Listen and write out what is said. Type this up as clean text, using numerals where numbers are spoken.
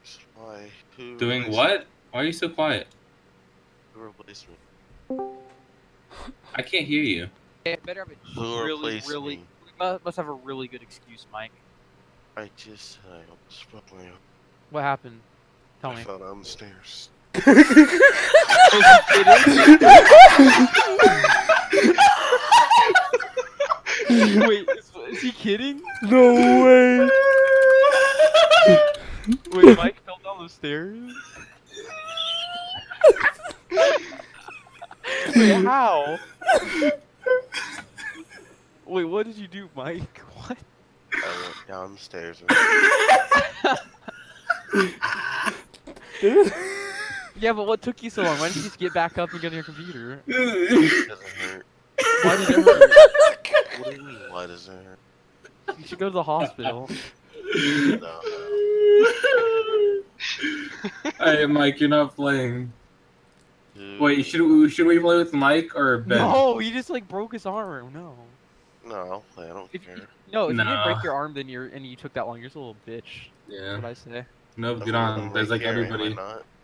Why? Who Doing replaced what? me? Why are you so quiet? Who replaced me? I can't hear you. Yeah, better have a Who really, replaced really. me? We must have a really good excuse, Mike. I just said I almost broke my arm. What happened? Tell I me. fell down the stairs. Wait, is he kidding? No way. Wait, Mike fell down the stairs? Wait, how? Wait, what did you do, Mike? What? I went down the stairs. Yeah, but what took you so long? Why didn't you just get back up and get on your computer? It doesn't hurt. Why did it hurt? What do you mean? Why does it hurt? You should go to the hospital. No. Hey, Mike, you're not playing. Dude. Wait, should we play with Mike or Ben? No, he just like broke his arm. No. No, I'll play. I don't If care. you didn't Nah. break your arm, then you took that long. You're just a little bitch. Yeah. What I say? Nope, I'm get a on. There's like right here, am I everybody. not?